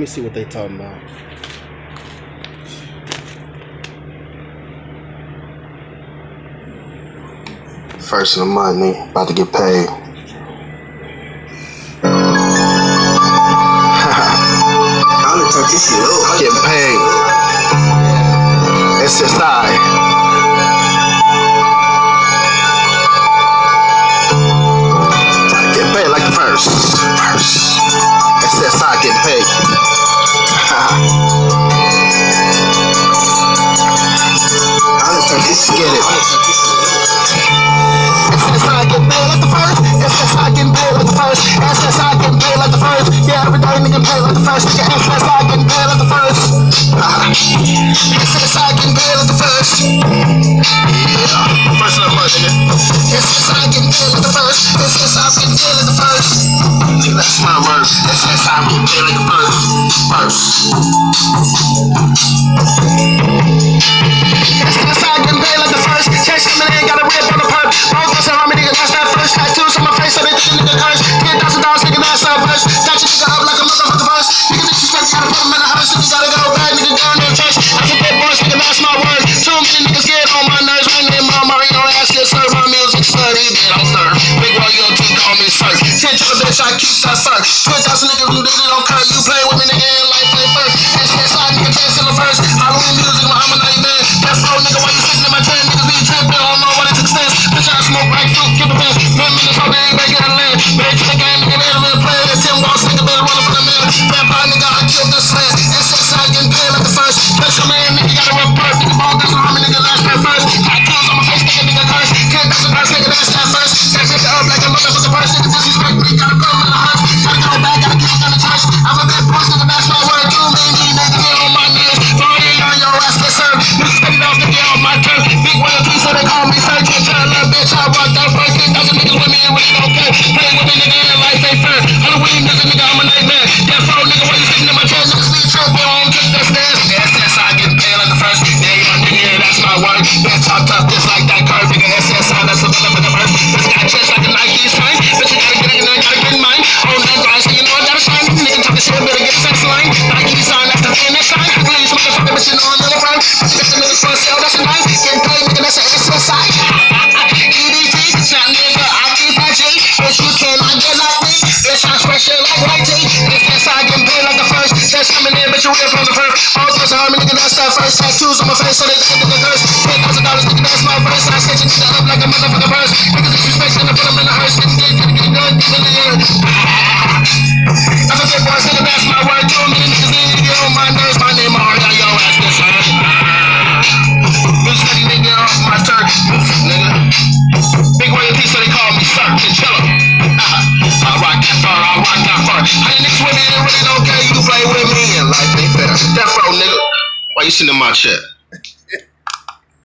me see what they talking about. First of the month, nigga. About to get paid. Getting paid. SSI. Getting paid like the first. SSI getting paid. Let's get it. SSI getting paid like the first. SSI getting paid like the first. SSI getting paid like the first. Yeah, every day nigga paid like the first. Nigga SSI getting paid like the first. SSI getting paid like the first. Yeah, first of the month, nigga. SSI getting paid like the first. SSI getting paid like the first. Nigga, that's my word. SSI getting paid like the first. SSI getting paid like the first. Chase coming in, got a rip on the perp. Both us and homie, nigga, that's that first. Tattoos on my face, so they think nigga curse. $10,000, nigga, that's our first. Got your nigga up like a motherfucker first. Nigga, disrespect, gotta put him in the hearse. Nigga, gotta go back, nigga, down in the church. I can get boys, nigga, that's my word. Too many niggas get on my nerves. My name, Mario, ask you, sir, my music, sir. He did, I'm sir. Big Royal T, call me sir. 10 to the bitch, I keep that first. 20,000 niggas who did it on curve. You play with me, nigga, in life, play first. SSI, nigga, dance in the first. Halloween music, Muhammad Ali, man. That flow, nigga, why you sitting in my tent? Niggas be tripping, don't know what it extends. Bitch, I smoke right fruit, keep the best. 10 minutes, all day, back in the land. But they to the game, nigga, they're real player. There's 10 walks, nigga, better run up for the man. Vampire, nigga, I killed this land. SSI getting paid like the first. Special man, nigga, gotta run first. Nigga, ball doesn't harm me, nigga, last man first. Tattoos on my face, nigga, curse. 10,000 curse, nigga, that's that first. Set it up like a motherfucker first. Nigga, disrespect me, gotta put him in the hearse. Gotta go back, gotta get him in the church. I'm a big boss, nigga, that's my word. Too many niggas get on my nerves. Throw it on your ass, get served. Niggas spit it off, nigga, on my turf. Big royalty, so they call me sir. Can't tell a little bitch, I walked out first. 10,000 niggas with me, it really don't care. Playing with me, nigga, in life ain't fair. Halloween, nigga, I'm a nightmare. Death row, nigga, why you sitting in my chair? Niggas be tripping on, take that stairs. SSI getting paid like the first. Yeah, young nigga, yeah, that's my word. Bitch, talk tough, just like that curve, nigga. SSI, that's a villain for the first. Bitch, got chest like a Nike sign. Bitch, you gotta get it, and I gotta get mine. On that grind, so you know I gotta shine. Nigga, talk the shit, better get sex line. Nike sign, that's the finish line. Please, motherfucker, bitch, you know I'm never prime. Bitch, you got the niggas for sale, that's a nine. Getting paid, nigga, that's a SSI. EDT, snap, nigga, I keep my G. Bitch, you cannot get like me. Bitch, I swear shit like white tea. SSI getting paid like the first. That's coming in, bitch, you real from the first. All those are harmony, nigga, that's that first. Tattoos on my face, so they think nigga curse. $10,000, nigga, that's my first. I set you nigga up like a motherfucker first. Nigga, disrespect, and I put him in the hearse. Nigga, get done, get in the air. I'm a big boy, nigga, that's my word. Too many niggas need to get on my nerves. My name, Mario, yo, ask this son. Bitch, steady nigga off my turf, nigga. Big royalty, so they call me sir. Chill up. I rock that far, I rock that far. I ain't niggas with me, they really don't care. You play with me, and life ain't fair. Death row, nigga. Why you sitting in my chair?